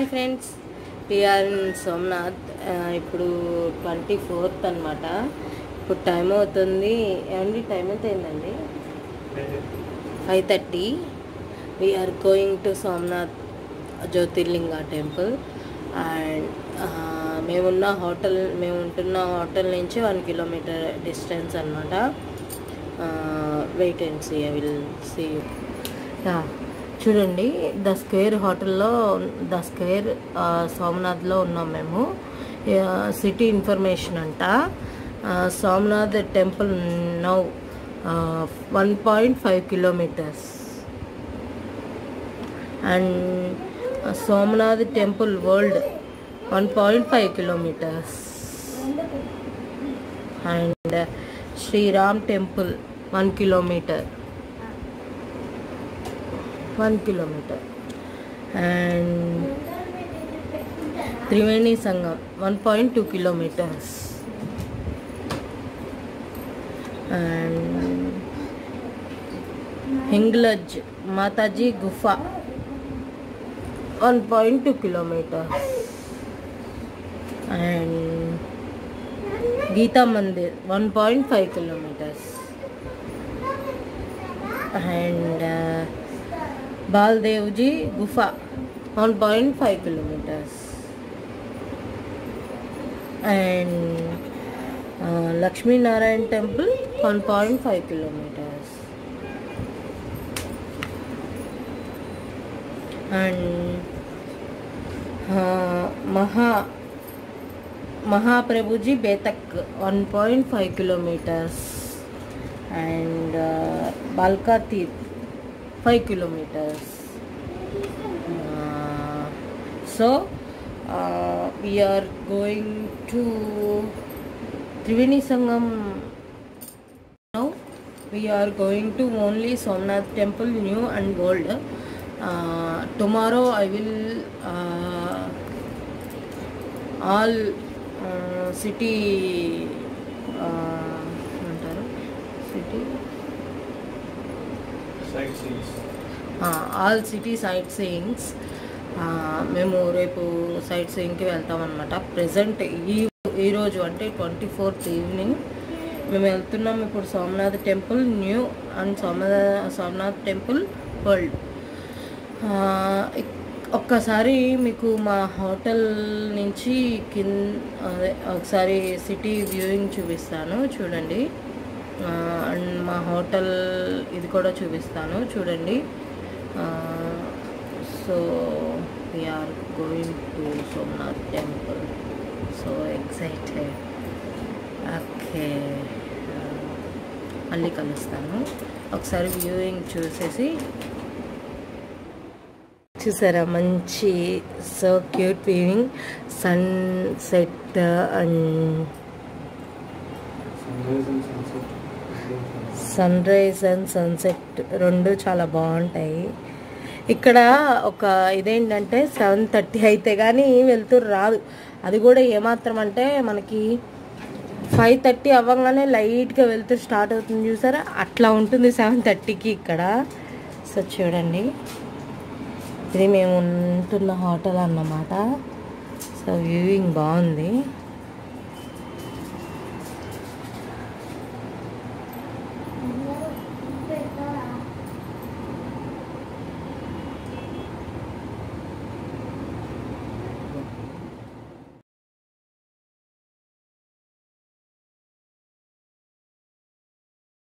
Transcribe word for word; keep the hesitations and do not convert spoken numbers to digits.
Hi friends, we are in Somnath. ఇప్పుడు twenty fourth అనమాట. ఇప్పుడు టైం అవుతుంది. ఏమండి టైం ఎంత అయిందండి? Five thirty. We are going to Somnath Jyotirlinga temple. And మేమున్న హోటల్ మేము ఉంటున్న హోటల్ నుంచి వన్ కిలోమీటర్ డిస్టెన్స్ అనమాట. Wait and see, I will see you. చూడండి, ద స్క్వేర్ హోటల్లో, ద స్క్వేర్ సోమనాథ్లో ఉన్నాం మేము. సిటీ ఇన్ఫర్మేషన్ అంట. Somnath temple now one point five kilometres and Somnath temple world one point five kilometres and Shriram temple one kilometre one kilometer and Triveni Sangam one point two kilometers and Hinglaj Mataji Gufa one point two kilometers and Geeta Mandir one point five kilometers and uh, Baldevji Gufa one point five kilometers and uh, Lakshmi Narayan Temple one point five kilometers and uh, Maha Mahaprabhuji Betak one point five kilometers and uh, Balka Teeth five kilometers. Uh, so uh, we are going to Triveni Sangam now. We are going to only Somnath Temple, new and old. Uh, tomorrow I will uh, all uh, city uh, city all city sight seeings మేము రేపు site సీయింగ్కి వెళ్తామన్నమాట. Present ఈ ఈరోజు అంటే twenty fourth evening మేము వెళ్తున్నాం. ఇప్పుడు Somnath temple new and Somnath Somnath temple world. ఒక్కసారి మీకు మా హోటల్ నుంచి కింద ఒకసారి సిటీ వ్యూయింగ్ చూపిస్తాను చూడండి. అండ్ మా హోటల్ ఇది కూడా చూపిస్తాను చూడండి. So we are going to Somnath temple. So excited. Okay, మళ్ళీ కలుస్తాను. ఒకసారి వ్యూయింగ్ చూసేసి చూసారా, మంచి so cute viewing, sunset and sunrise and sunset రెండు చాలా బాగుంటాయి. ఇక్కడ ఒక ఇదేంటంటే సెవెన్ థర్టీ అయితే కానీ వెళ్తురు రాదు. అది కూడా ఏమాత్రం అంటే మనకి ఫైవ్ థర్టీ అవ్వగానే లైట్గా వెళ్తురు స్టార్ట్ అవుతుంది చూసారా, అట్లా ఉంటుంది సెవెన్ థర్టీకి ఇక్కడ. సో చూడండి, ఇది మేము ఉంటున్న హోటల్ అన్నమాట. సో వ్యూయింగ్ బాగుంది.